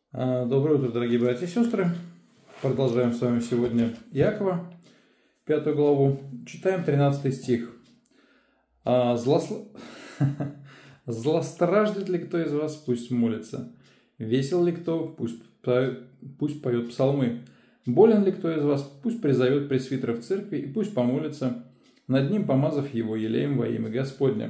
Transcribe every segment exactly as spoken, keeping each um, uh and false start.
А, Доброе утро, дорогие братья и сестры. Продолжаем с вами сегодня Иакова, пятую главу. Читаем тринадцатый стих. А, Злосл... «Злостраждет ли кто из вас, пусть молится. Весел ли кто, пусть поет, пусть поет псалмы. Болен ли кто из вас, пусть призовет пресвитера в церкви и пусть помолится, над ним помазав его елеем во имя Господне».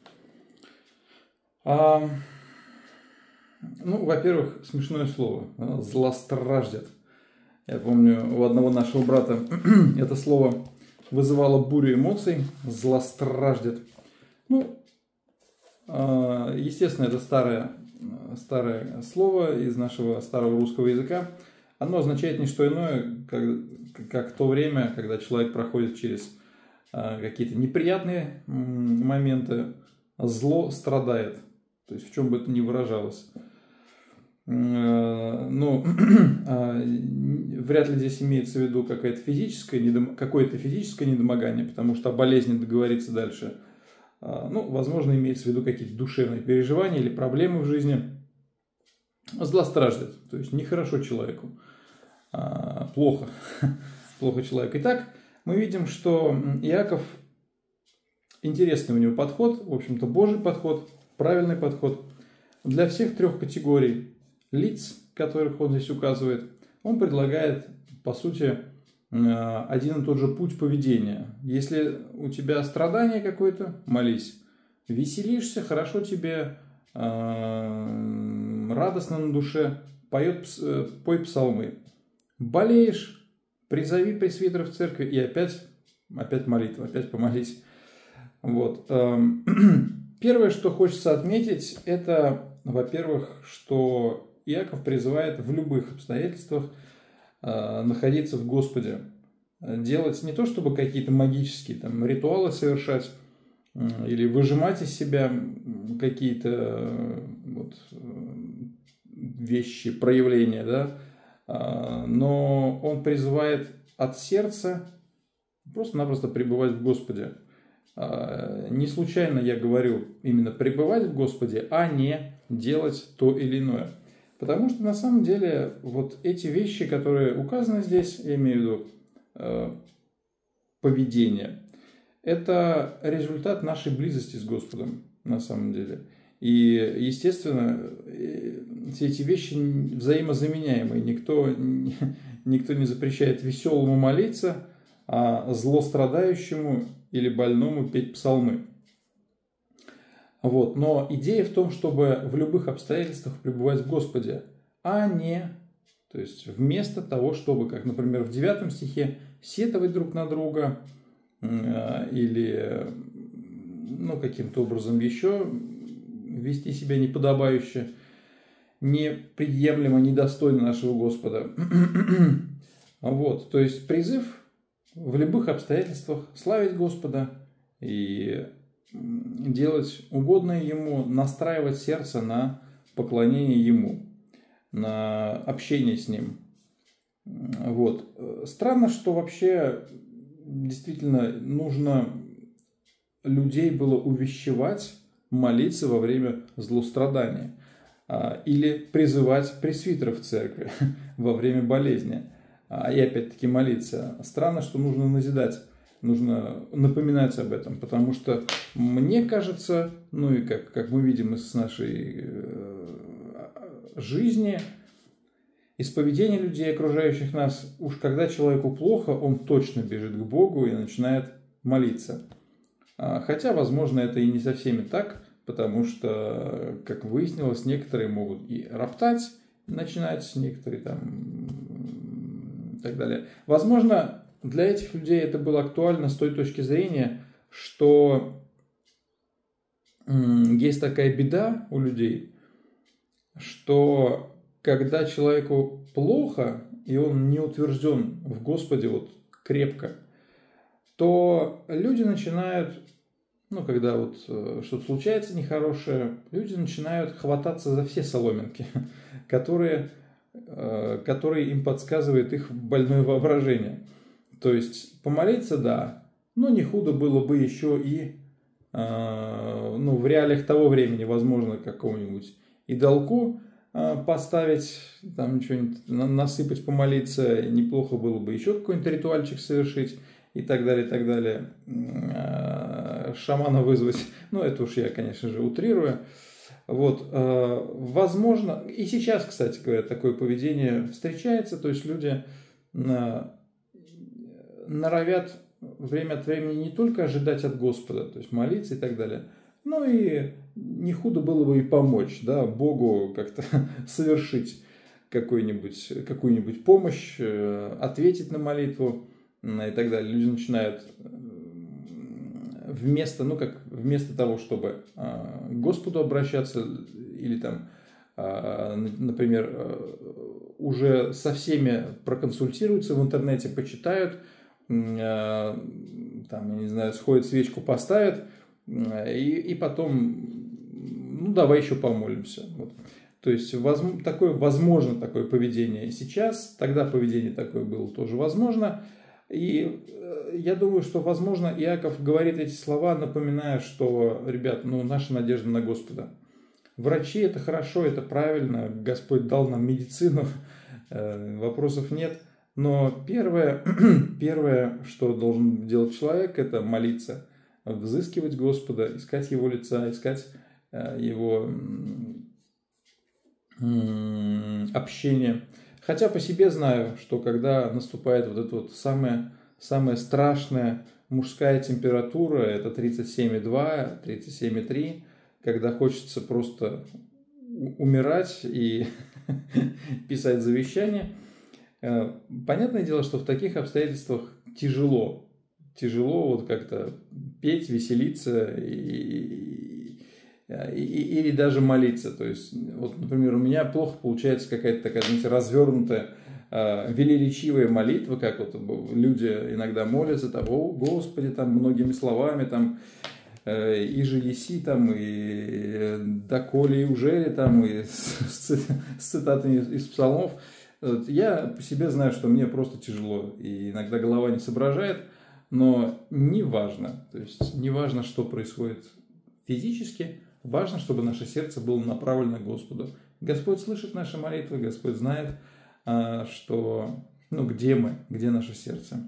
А... Ну, во-первых, смешное слово. «Злостраждет». Я помню, у одного нашего брата это слово вызывало бурю эмоций. «Злостраждет». Ну, естественно, это старое, старое слово из нашего старого русского языка. Оно означает не что иное, как, как то время, когда человек проходит через какие-то неприятные моменты, зло страдает. То есть в чем бы это ни выражалось. Ну, вряд ли здесь имеется в виду какое-то физическое, недом... какое-то физическое недомогание, потому что о болезни договориться дальше. Ну, возможно, имеется в виду какие-то душевные переживания или проблемы в жизни. Злостраждет, то есть нехорошо человеку, плохо, плохо человеку. Итак, мы видим, что Иаков, интересный у него подход, в общем-то, Божий подход, правильный подход. Для всех трех категорий лиц, которых он здесь указывает, он предлагает, по сути, один и тот же путь поведения. Если у тебя страдание какое-то, молись. Веселишься, хорошо тебе, радостно на душе, поет, пой псалмы. Болеешь, призови пресвитера в церкви и опять, опять молитва, опять помолись. Вот. Первое, что хочется отметить, это, во-первых, что Иаков призывает в любых обстоятельствах э, находиться в Господе. Делать не то, чтобы какие-то магические там, ритуалы совершать э, или выжимать из себя какие-то э, вот, вещи, проявления, да? э, но он призывает от сердца просто-напросто пребывать в Господе. Не случайно я говорю именно пребывать в Господе, а не делать то или иное. Потому что на самом деле вот эти вещи, которые указаны здесь, я имею в виду э, поведение, это результат нашей близости с Господом на самом деле. И, естественно, все эти вещи взаимозаменяемые. Никто, никто не запрещает веселому молиться, а злострадающему или больному петь псалмы. Вот. Но идея в том, чтобы в любых обстоятельствах пребывать в Господе, а не, то есть вместо того, чтобы, как, например, в девятом стихе, сетовать друг на друга э, или ну, каким-то образом еще вести себя неподобающе, неприемлемо, недостойно нашего Господа. Вот. То есть призыв в любых обстоятельствах славить Господа и делать угодное Ему, настраивать сердце на поклонение Ему, на общение с Ним. Вот. Странно, что вообще действительно нужно людей было увещевать молиться во время злострадания или призывать пресвитеров в церкви во время болезни. И опять-таки молиться. Странно, что нужно назидать, нужно напоминать об этом, потому что мне кажется, ну и как, как мы видим из нашей жизни, из поведения людей, окружающих нас, уж когда человеку плохо, он точно бежит к Богу и начинает молиться. Хотя, возможно, это и не со всеми так, потому что, как выяснилось, некоторые могут и роптать, начинать, некоторые там... и так далее. Возможно, для этих людей это было актуально с той точки зрения, что есть такая беда у людей, что когда человеку плохо, и он не утвержден в Господе вот крепко, то люди начинают, ну, когда вот что-то случается нехорошее, люди начинают хвататься за все соломинки, которые... который им подсказывает их больное воображение. То есть помолиться, да, но не худо было бы еще и ну, в реалиях того времени, возможно, какому-нибудь идолку поставить, там что-нибудь насыпать, помолиться, неплохо было бы еще какой-нибудь ритуальчик совершить и так далее, и так далее. Шамана вызвать, ну это уж я, конечно же, утрирую. Вот, возможно, и сейчас, кстати говоря, такое поведение встречается, то есть люди норовят время от времени не только ожидать от Господа, то есть молиться и так далее, но и не худо было бы и помочь, да, Богу как-то совершить какую-нибудь какую-нибудь помощь, ответить на молитву и так далее. Люди начинают вместо, ну как, вместо того, чтобы к Господу обращаться или там, например, уже со всеми проконсультируются в интернете, почитают, там, я не знаю, сходят, свечку поставят, и, и потом, ну, давай еще помолимся. Вот. То есть, возможно, такое, возможно такое поведение и сейчас, тогда поведение такое было тоже возможно. И я думаю, что, возможно, Иаков говорит эти слова, напоминая, что, ребят, ну, наша надежда на Господа. Врачи – это хорошо, это правильно, Господь дал нам медицину, вопросов нет. Но первое, первое, что должен делать человек, это молиться, взыскивать Господа, искать Его лица, искать Его общение. Хотя по себе знаю, что когда наступает вот эта вот самая, самая страшная мужская температура, это тридцать семь и два, тридцать семь и три, когда хочется просто умирать и писать завещание. Понятное дело, что в таких обстоятельствах тяжело. Тяжело вот как-то петь, веселиться и, и, или даже молиться. То есть, вот, например, у меня плохо получается какая-то такая, знаете, развернутая, э, велеречивая молитва, как вот люди иногда молятся, там, о Господи, там, многими словами, там, э, и же еси, там, и доколе, и ужели, там, и с, с цитатами из псалмов. Я по себе знаю, что мне просто тяжело, и иногда голова не соображает, но не важно, то есть не важно, что происходит физически, важно, чтобы наше сердце было направлено к Господу. Господь слышит наши молитвы, Господь знает, что, ну, где мы, где наше сердце.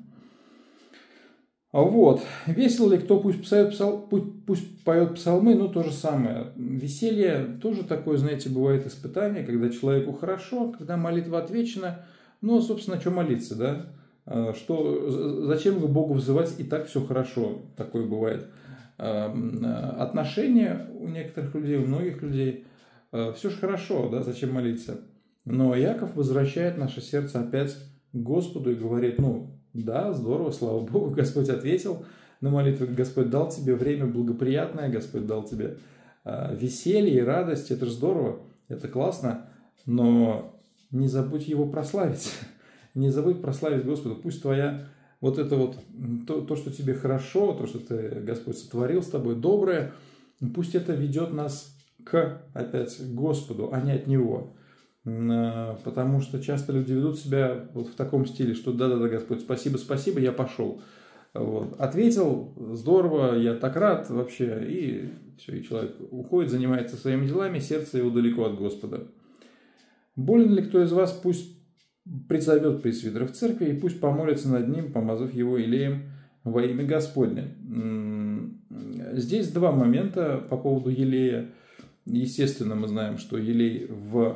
Вот. Весело ли кто, пусть поет, псал, пусть, пусть поет псалмы, ну то же самое. Веселье тоже такое, знаете, бывает испытание, когда человеку хорошо, когда молитва отвечена, ну, собственно, что молиться, да? Что, зачем к Богу взывать, и так все хорошо, такое бывает. Отношения у некоторых людей, у многих людей, все же хорошо, да, зачем молиться? Но Иаков возвращает наше сердце опять к Господу и говорит, ну, да, здорово, слава Богу, Господь ответил на молитву, Господь дал тебе время благоприятное, Господь дал тебе э, веселье и радость, это же здорово, это классно, но не забудь Его прославить, не забудь прославить Господа, пусть твоя, вот это вот, то, то, что тебе хорошо, то, что ты, Господь, сотворил с тобой, доброе, пусть это ведет нас к, опять, к Господу, а не от Него. Потому что часто люди ведут себя вот в таком стиле, что да-да-да, Господь, спасибо, спасибо, я пошел. Вот. Ответил, здорово, я так рад вообще, и все, и человек уходит, занимается своими делами, сердце его далеко от Господа. Болен ли кто из вас, пусть призовет пресвитера в церкви, и пусть помолится над ним, помазав его елеем во имя Господне. Здесь два момента по поводу елея. Естественно, мы знаем, что елей в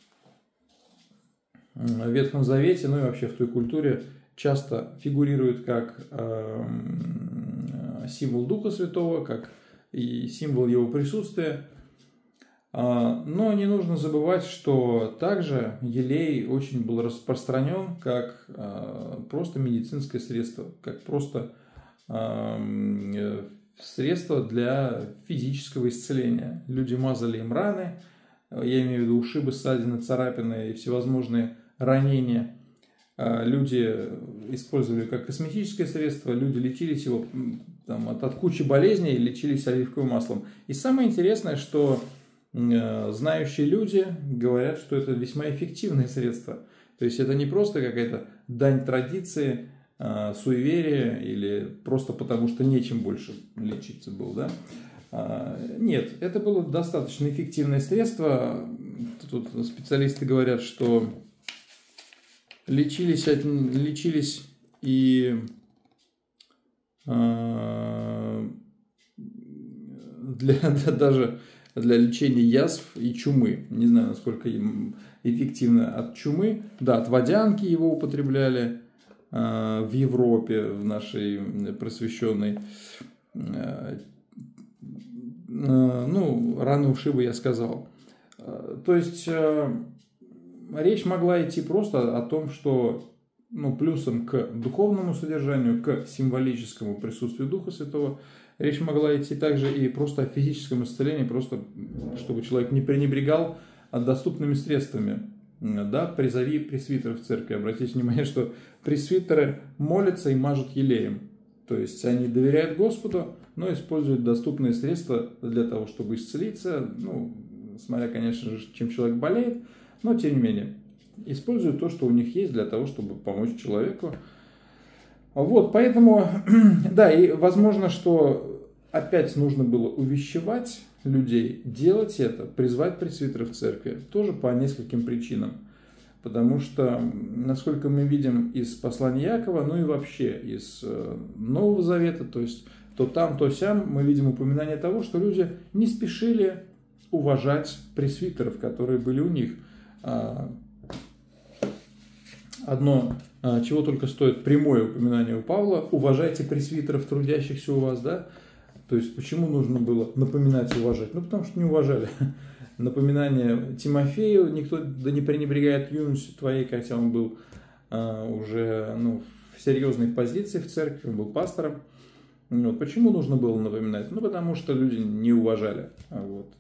в Ветхом Завете, ну и вообще в той культуре часто фигурирует как э, символ Духа Святого, как и символ Его присутствия. Но не нужно забывать, что также елей очень был распространен как э, просто медицинское средство, как просто э, средство для физического исцеления. Люди мазали им раны, я имею в виду ушибы, ссадины, царапины и всевозможные ранения. Люди использовали как косметическое средство, люди лечились его там, от, от кучи болезней, лечились оливковым маслом. И самое интересное, что э, знающие люди говорят, что это весьма эффективное средство. То есть это не просто какая-то дань традиции, э, суеверия или просто потому, что нечем больше лечиться было, да? Нет, это было достаточно эффективное средство. тут специалисты говорят, что лечились, от, лечились и э, для, даже для лечения язв и чумы. Не знаю, насколько им эффективно от чумы. Да, от водянки его употребляли э, в Европе, в нашей просвещенной. Э, ну, раны ушибы я сказал. То есть речь могла идти просто о том, что ну, плюсом к духовному содержанию, к символическому присутствию Духа Святого, речь могла идти также и просто о физическом исцелении, просто чтобы человек не пренебрегал доступными средствами. Да, призови пресвитеров в церкви. Обратите внимание, что пресвитеры молятся и мажут елеем. То есть они доверяют Господу, но используют доступные средства для того, чтобы исцелиться. Ну, смотря, конечно же, чем человек болеет, но тем не менее, используют то, что у них есть для того, чтобы помочь человеку. Вот, поэтому, да, и возможно, что опять нужно было увещевать людей делать это, призвать пресвитеров в церкви, тоже по нескольким причинам. Потому что, насколько мы видим из послания Иакова, ну и вообще из Нового Завета, то есть то там, то сям, мы видим упоминание того, что люди не спешили уважать пресвитеров, которые были у них. Одно, чего только стоит прямое упоминание у Павла: уважайте пресвитеров, трудящихся у вас, да? То есть почему нужно было напоминать и уважать? Ну, потому что не уважали. Напоминание Тимофею: никто да не пренебрегает юностью твоей, хотя он был а, уже ну, в серьезной позиции в церкви, он был пастором. Вот. Почему нужно было напоминать? Ну, потому что люди не уважали. Вот.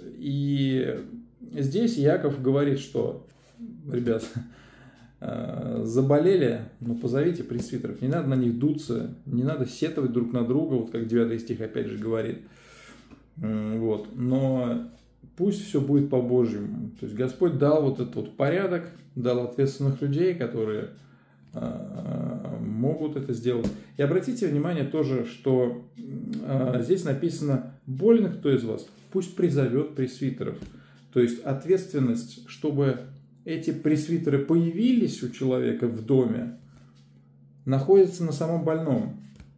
И здесь Иаков говорит, что, ребят, заболели, ну, позовите пресвитеров, не надо на них дуться, не надо сетовать друг на друга, вот как девятый стих опять же говорит. Вот. Но пусть все будет по-божьему. То есть Господь дал вот этот вот порядок, дал ответственных людей, которые э, могут это сделать. И обратите внимание тоже, что э, здесь написано: болен кто из вас, пусть призовет пресвитеров. То есть ответственность, чтобы эти пресвитеры появились у человека в доме, находится на самом больном.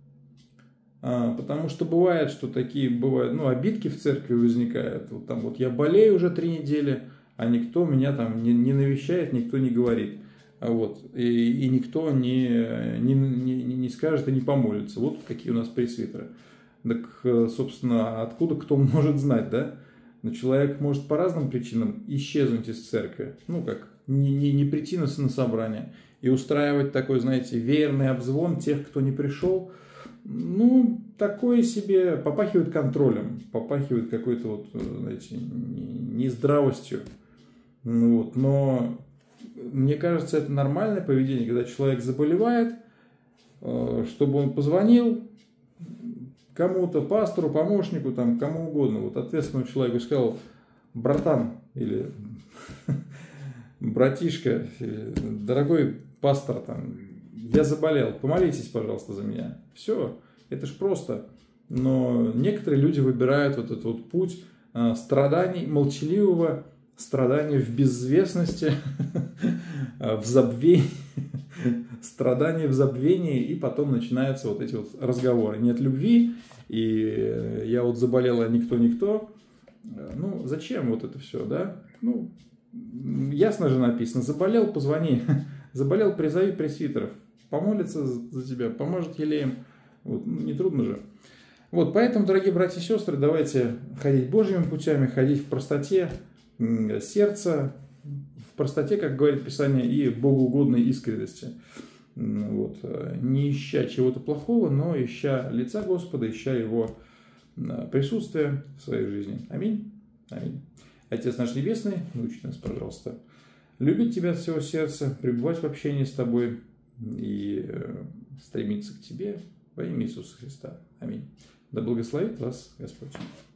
А, потому что бывает, что такие бывают, ну, обидки в церкви возникают. Вот там вот я болею уже три недели, а никто меня там не, не навещает, никто не говорит. Вот. И, и никто не, не, не, не скажет и не помолится. Вот какие у нас пресвитеры. Так, собственно, откуда кто может знать, да? Но человек может по разным причинам исчезнуть из церкви. Ну, как, не, не, не прийти на, на собрание. И устраивать такой, знаете, веерный обзвон тех, кто не пришел. Ну, такое себе попахивает контролем. Попахивает какой-то вот, знаете, нездравостью. Ну, вот. Но мне кажется, это нормальное поведение, когда человек заболевает, чтобы он позвонил кому-то, пастору, помощнику, там, кому угодно, вот ответственному человеку, сказал: братан или братишка, дорогой пастор, там, я заболел, помолитесь, пожалуйста, за меня. Все, это ж просто. Но некоторые люди выбирают вот этот вот путь страданий, молчаливого страдания в безвестности, в забвении, страдания в забвении, и потом начинаются вот эти вот разговоры. Нет любви, и я вот заболел, а никто-никто. Ну, зачем вот это все, да? Ну, ясно же написано: заболел, позвони, заболел, призови пресвитеров, помолится за тебя, поможет елеем. Вот, ну, не трудно же. Вот, поэтому, дорогие братья и сестры, давайте ходить Божьими путями, ходить в простоте сердца, в простоте, как говорит Писание, и богоугодной искренности. Вот. Не ища чего-то плохого, но ища лица Господа, ища Его присутствия в своей жизни. Аминь. Аминь. Отец наш Небесный, научи нас, пожалуйста, любить Тебя от всего сердца, пребывать в общении с Тобой и стремиться к Тебе во имя Иисуса Христа. Аминь. Да благословит вас Господь.